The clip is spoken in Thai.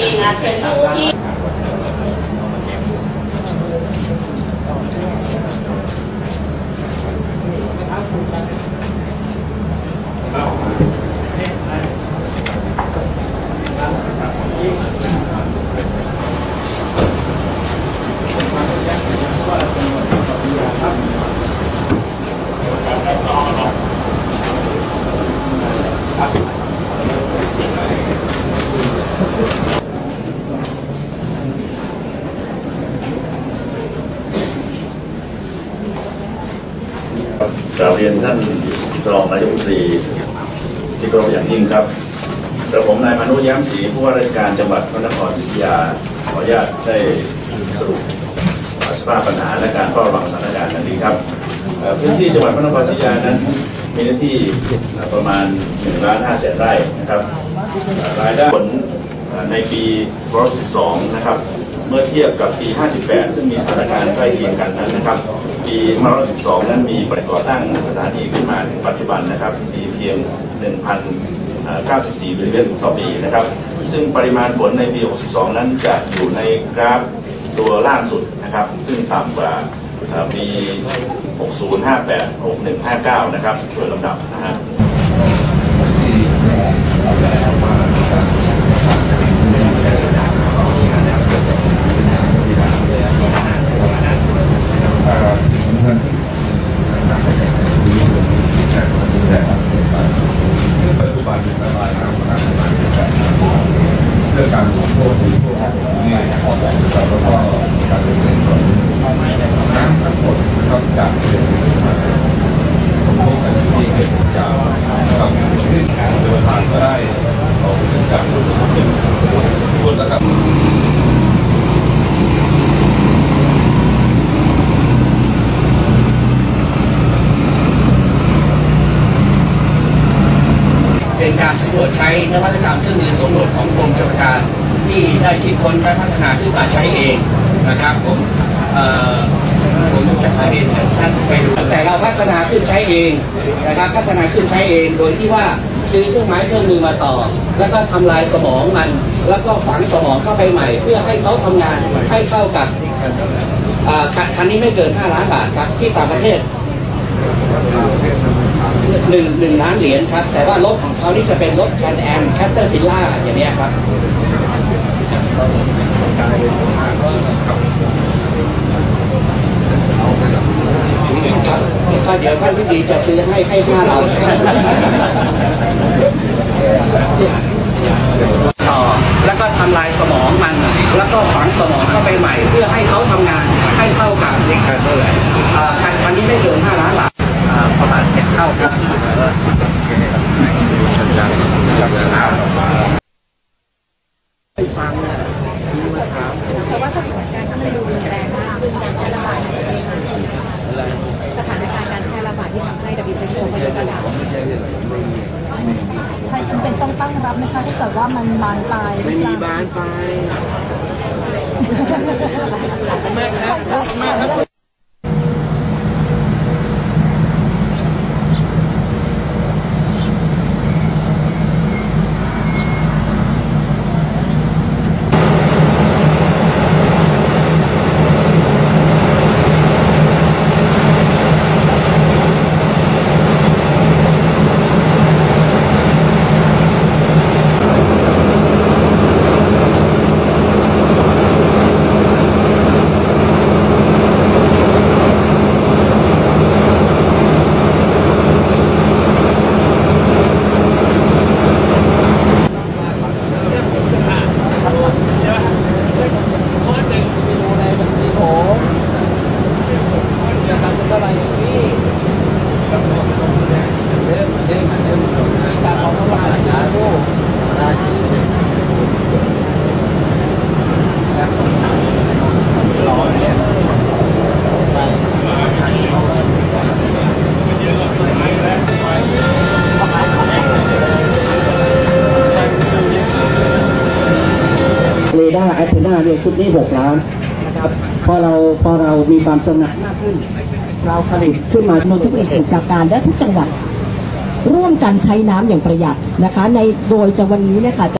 ริงๆนะเชิญผู้ที่กราบเรียนท่านรองนายกรัฐมนตรีที่เคารพอย่างยิ่งครับกระผมนายมนุษย์ย้มศรีผู้ว่าราชการจังหวัดพระนครศรีอยุธยาขออนุญาตได้สรุปสภาพปัญหาและการเฝ้าระวังสถานการณ์ดังนี้ครับพื้นที่จังหวัดพระนครศรีอยุธยานั้นมีเนื้อที่ประมาณ 1,500,000 ไร่นะครับรายได้ผลในปี2512นะครับเมื่อเทียบกับปี 58 ซึ่งมีสถานการณ์ใกล้เคียงกันนั้นนะครับปี2512 นั้นมีก่อตั้งสถานีขึ้นมาถึงปัจจุบันนะครับมีเพียง 1,094 มิลลิเมตรต่อปีนะครับซึ่งปริมาณฝนในปี 62 นั้นจะอยู่ในกราฟตัวล่างสุดนะครับซึ่งต่ำกว่าปี 60 58 61 59 นะครับโดยลำดับนะฮะปัจจุบันระบายน้ำเรื่องการลงโทษนี่ออกแบบแล้วก็การเร่งด่วนน้ำทั้งหมดนะครับจากเขื่อนผมพบกันที่เกิดจากกับขึ้นโดยทางก็ได้ออกจากคนแล้วครับเป็นการสำรวจใช้นวัตกรรมเครื่องมือสำรวจของกรมชลประทานที่ได้คิดค้นและพัฒนาขึ้นมาใช้เองนะครับผมจะเรียนเชิญท่านไปดูแต่เราพัฒนาขึ้นใช้เองนะครับพัฒนาขึ้นใช้เองโดยที่ว่าซื้อเครื่องไม้เครื่องมือมาต่อแล้วก็ทำลายสมองมันแล้วก็ฝังสมองเข้าไปใหม่เพื่อให้เขาทำงานให้เข้ากับคันนี้ไม่เกิน5 ล้านบาทครับที่ต่างประเทศ1 ล้านเหรียญครับแต่ว่ารถของเขานี่จะเป็นรถแคนแอมแคตเตอร์พิลล่าอย่างนี้ครับก็เดี๋ยวท่านผู้ดีจะซื้อให้5 ลำต่อแล้วก็ทำลายสมองมันแล้วก็ฝังสมองเข้าไปใหม่เพื่อให้เขาทำงานให้เข้ากับคันนี้ไม่เกิน5 ล้านบาทประมาณ7 เท่าครับฟังแต่ว่าสถานการณ์มันดูรุนแรงมากขึ้นการแพร่ระบาดในประเทศสถานการณ์การแพร่ระบาดที่ทำให้ WHO ก็ยกระดับไทยจำเป็นต้องตั้งรับนะคะถ้าเกิดว่ามันบานปลายไม่มีบานปลายมากครับด้าแอทเทนาเนี่ยชุดนี้6 ล้านนะครับพอเรามีความชำนาญมากขึ้นเราผลิตขึ้นมานนทบุรีสมุทรปราการและทุกจังหวัดร่วมกันใช้น้ำอย่างประหยัดนะคะโดยจะวันนี้เนี่ยค่ะ